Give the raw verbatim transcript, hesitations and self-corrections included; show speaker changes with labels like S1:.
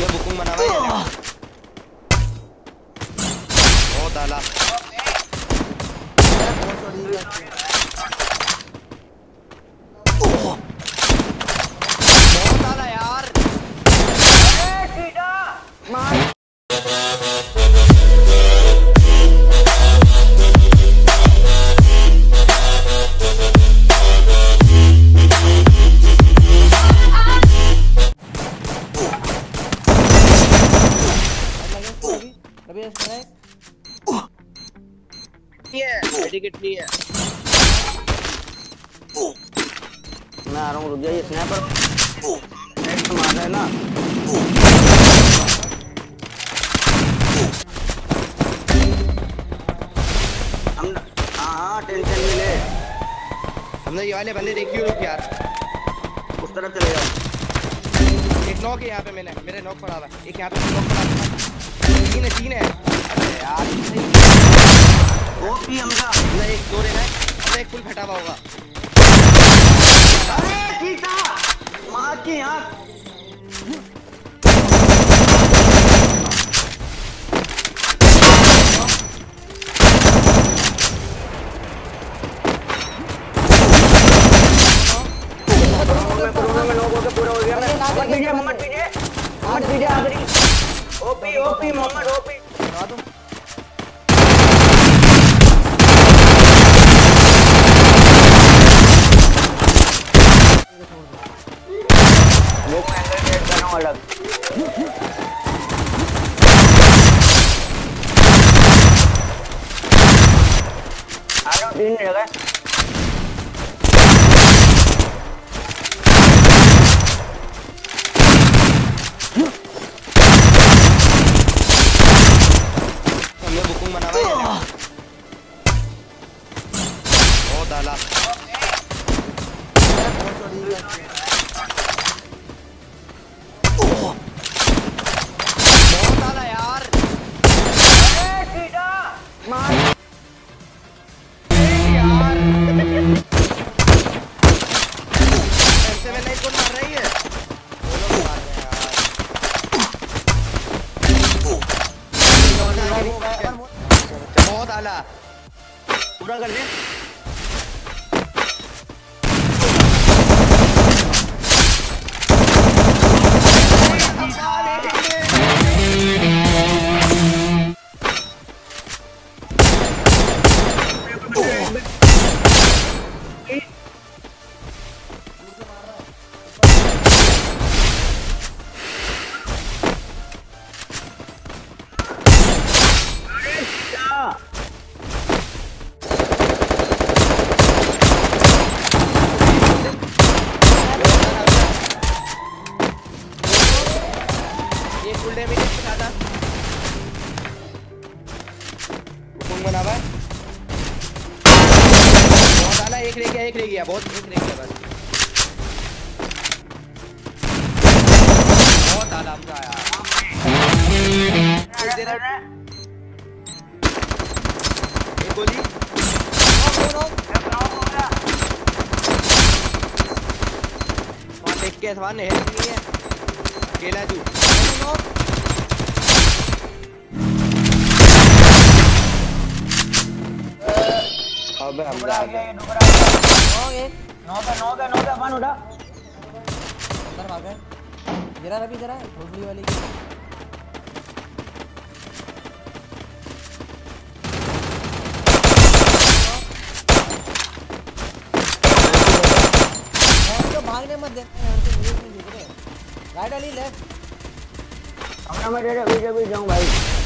S1: हमने बुकिंग बना हुआ है बहुत आला बहुत आला यार नहीं है
S2: मैं आ रहा हूँ, रुक जाइए। स्नैपर नेट तो मार रहा है ना। हम हाँ हाँ टेंशन मिले।
S1: हमने ये वाले बंदे देखिए रुक यार
S2: उस तरफ चले जाओ।
S1: एक नॉक है यहाँ पे, मैंने मेरे नॉक पड़ा हुआ है। एक यहाँ पे नॉक पड़ा हुआ है। तीन है तीन है। अरे यार
S2: ओपी हमजा
S1: हमने एक दो लेना है। हमने एक फुल फटा हुआ होगा।
S2: अरे ठीक था मार के यहाँ पूरा हो गया। मत पीजिए मत पीजिए मत पीजिए आखिरी ओपी ओपी मोहम्मद ओपी
S3: लगा दो।
S2: वो मैं एंगल सेट कर रहा हूँ अलग। आ जाओ तीन जगह
S1: हमने बुकिंग बना हुआ है बहुत आला। बहुत आला यार
S2: मार
S1: यार एम सेवन नाइन कौन मार रही है? वो लोग मार रहे हैं यार। बहुत आला
S2: पूरा कर दे।
S1: ये फुल डैमेज है ज्यादा। बुकिंग बना हुआ है बहुत आला। एक रह गया एक रह गया बहुत एक रह गया बस। बहुत आला हमजा यार। एक गोली वहाँ देख के सवाल नहीं है अकेला तू। अबे हमजा आ गया।
S3: नॉक एक
S2: नौ का नौ का नौ का पान उठा
S3: अंदर भाग गए। गिरा रवि जरा भोसड़ी वाली की। तो भागने मत दे यार, तो मुझे नहीं दिख रहे। राइट वाली लेफ्ट
S2: हमरा मैं रेड अभी जब जाऊं भाई।